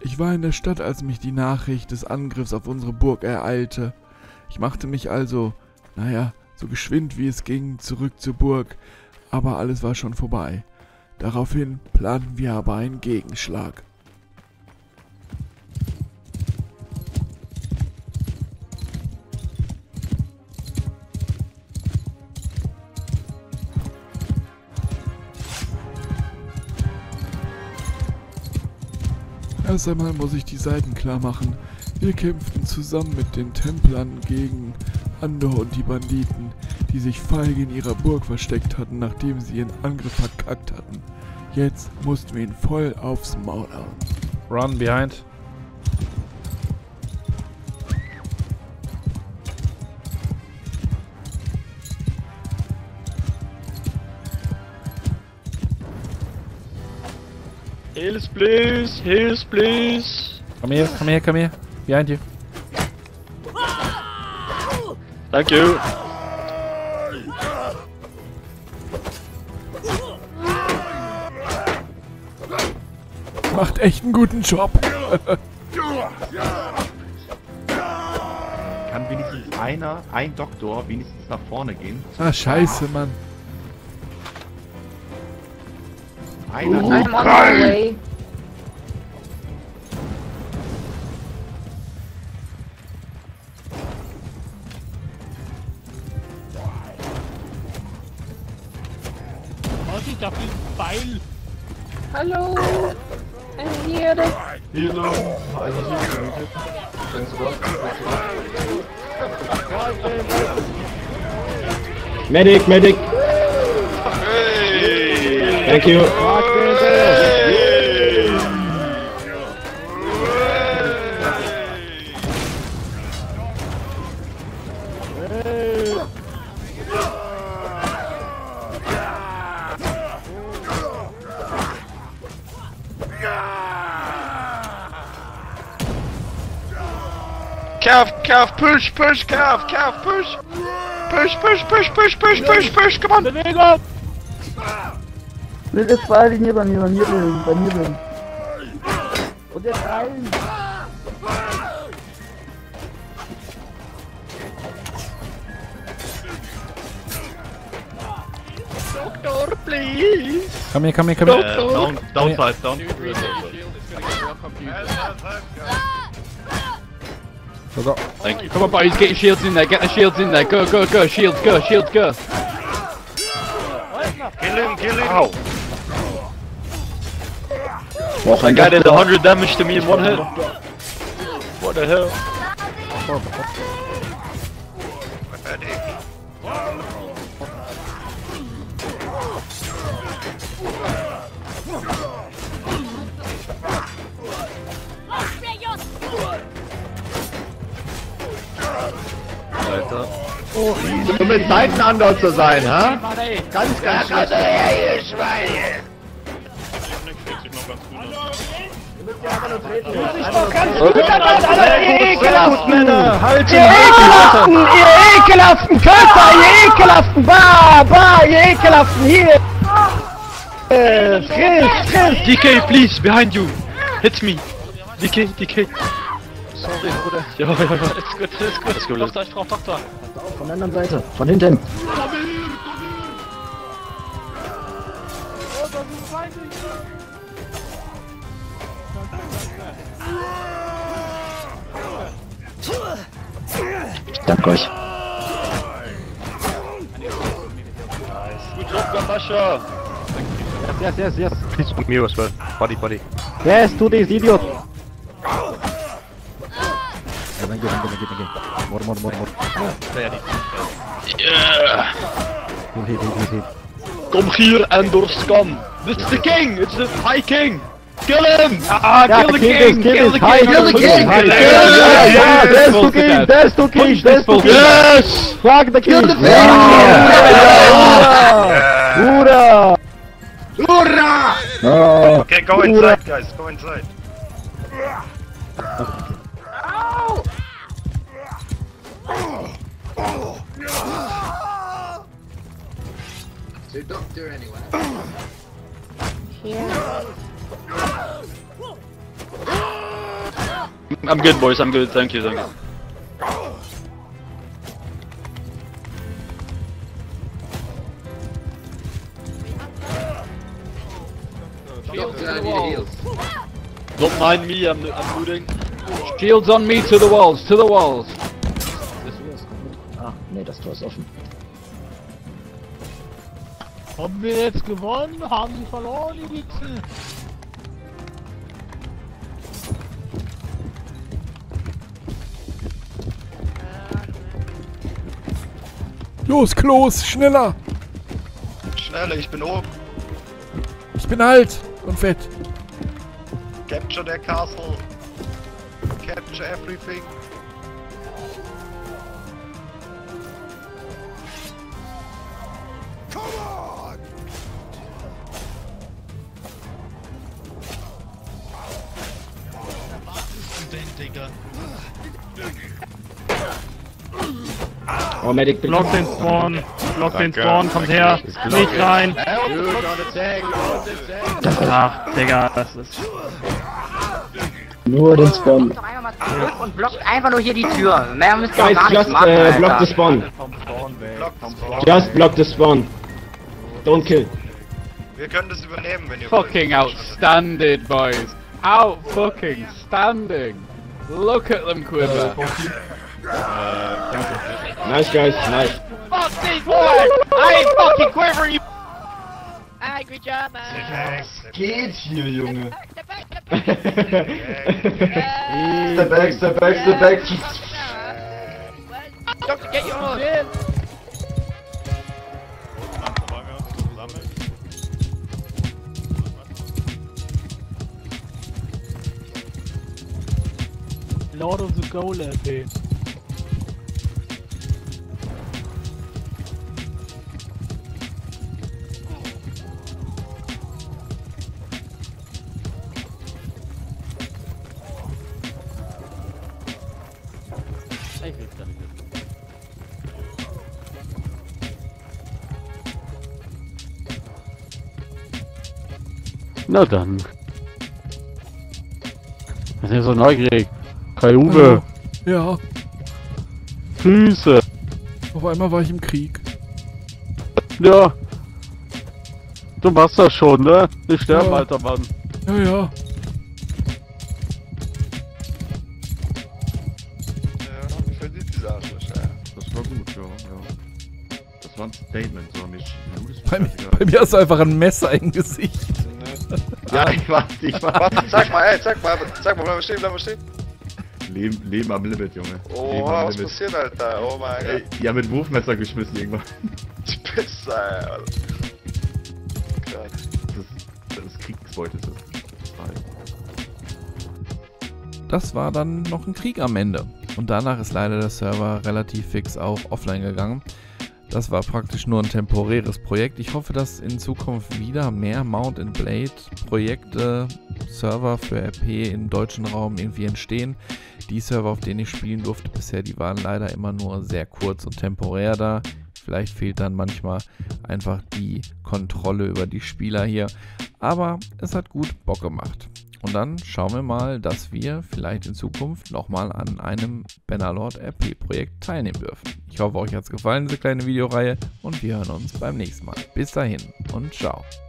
Ich war in der Stadt, als mich die Nachricht des Angriffs auf unsere Burg ereilte. Ich machte mich also, so geschwind wie es ging, zurück zur Burg, aber alles war schon vorbei. Daraufhin planten wir aber einen Gegenschlag. Erst einmal muss ich die Seiten klar machen. Wir kämpften zusammen mit den Templern gegen Andor und die Banditen, die sich feige in ihrer Burg versteckt hatten, nachdem sie ihren Angriff verkackt hatten. Jetzt mussten wir ihn voll aufs Maul hauen. Run behind. Heals please, heals please. Come here, come here, come here. Behind you. Thank you. Macht echt einen guten Job. Kann wenigstens ein Doktor wenigstens nach vorne gehen? Ah, scheiße, Mann. Einer. I'm on my way. Was ist da für ein Pfeil? Hello. I'm here. Medic, medic. Hey! Thank you. Calf, push, calf, push! Push, come on! Bewegung! Bitte zwei Linien bei mir bin. Und jetzt rein! Doctor, please! Come here, come here, come here. Downside, down. Go, go. Thank you. Come on, boys, get your shields in there, get the shields in there. Go, shields, go. Kill him! Ow! Brauch That guy did 100 damage to me in one hit. What the hell? Alter. Um mit Seitenandor zu sein, ha? Ganz schlecht. Ihr ekelhaften Köpfer, ihr ekelhaften ihr ekelhaften hier! Friss! DK, please, behind you. Hit me. DK. Sorry, Bruder. Ja, ist gut. Doktor, ich brauch Doktor. Von der anderen Seite, von hinten! Danke euch. Good job, Gambasha. Yes. Please put me as well. Body. Yes, do this, idiot! More. Yeah. Hit. Kom hier, Andor Scum. This is the king. It's the High King. Kill him! Kill the king! Kill the king! There's two kings! Yes! Fuck the king! Hoorah! Okay, go inside, guys. Go inside. The doctor anyway. Here. I'm good, boys. I'm good. Thank you. Thank you. Doctor, I need heals. Don't mind me. I'm looting. Shields on me, to the walls, to the walls. Ah, nee, das Tor ist offen. Haben wir jetzt gewonnen? Haben sie verloren, die Wichsen? Los, Klos, schneller! Schneller, ich bin oben. Ich bin alt und fett. Capture der Castle. Capture everything. Oh, Medic, bitte. Block den Spawn. Block den Spawn. Kommt her. Nicht rein. Ach, Digga, das ist... Nur den Spawn. Doch einmal mal zurück und blockt einfach nur hier die Tür. Mehr müsst ihr Guys, gar nicht just machen, Alter. block the spawn. Just block the spawn. Don't kill. Wir können das übernehmen, wenn ihr Fucking outstanding, boys. Out fucking standing. Look at them quiver. Nice, guys, nice. Fuck this boy! I ain't fucking quivering, you... Angry German! Geht hier, Junge. Step back, step back, step back. Doctor, get your horse! Lord of the Goal LP. Na dann. Was ist so neugierig? Kai Uwe. Ja, Grüße. auf einmal war ich im Krieg. Ja. Du machst das schon, ne? Wir sterben, Ja. alter Mann. Ja, ja. Ja, verdient diese Arschlöcher. Das war gut, ja. Das war ein Statement, so nicht. Bei mir hast du einfach ein Messer im Gesicht. Ja, ich warte. Sag mal, bleib mal stehen. Leben am Limit, Junge. Oh, Leben am was Limit. passiert, Alter? Oh mein Ey, Gott. ja, mit Wurfmesser geschmissen irgendwann. Spitze, Alter. Das ist Kriegsbeute. Das war dann noch ein Krieg am Ende. Und danach ist leider der Server relativ fix auch offline gegangen. Das war praktisch nur ein temporäres Projekt. Ich hoffe, dass in Zukunft wieder mehr Mount & Blade Projekte, Server für RP im deutschen Raum irgendwie entstehen. Die Server, auf denen ich spielen durfte bisher, die waren leider immer nur sehr kurz und temporär da. Vielleicht fehlt dann manchmal einfach die Kontrolle über die Spieler hier. Aber es hat gut Bock gemacht. Und dann schauen wir mal, dass wir vielleicht in Zukunft nochmal an einem Bannerlord RP Projekt teilnehmen dürfen. Ich hoffe, euch hat es gefallen, diese kleine Videoreihe, und wir hören uns beim nächsten Mal. Bis dahin und ciao.